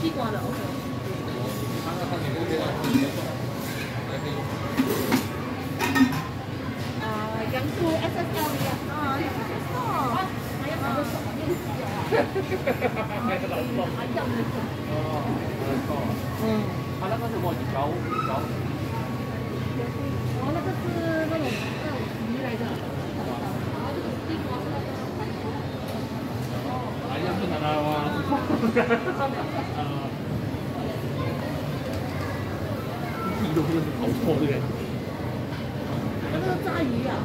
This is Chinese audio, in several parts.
西瓜的 OK。yang tu SSL ni ya. Ayam ada sok ni. Ayam ni. 它那个什么油。 哦，那个是那种鱼来的。然后这个西瓜是那个。 哎呀，不能啊！地都真的是好臭，对不对？ 那个炸鱼啊。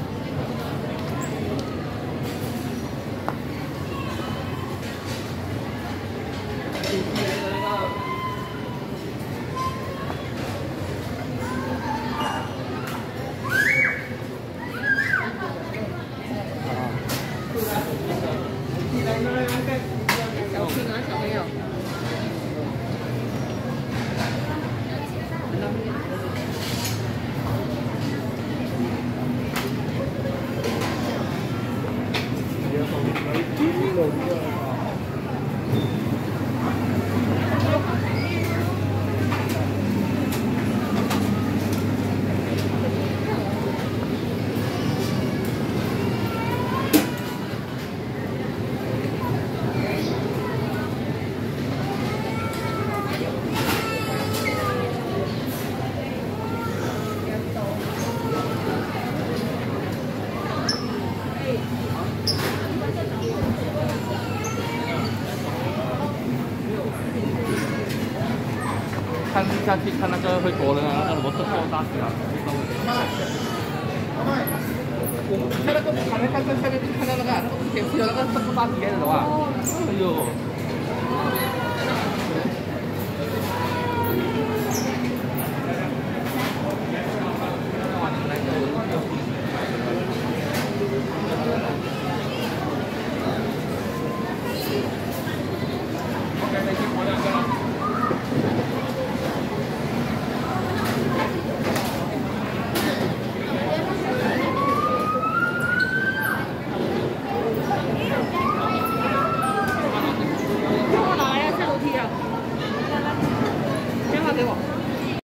小心啊，小朋友。 看下去看那个会多的那个什么特厚大虾，我们看那个看那个下面看到那个那个铁丝有那个特厚大虾的话，哎呦。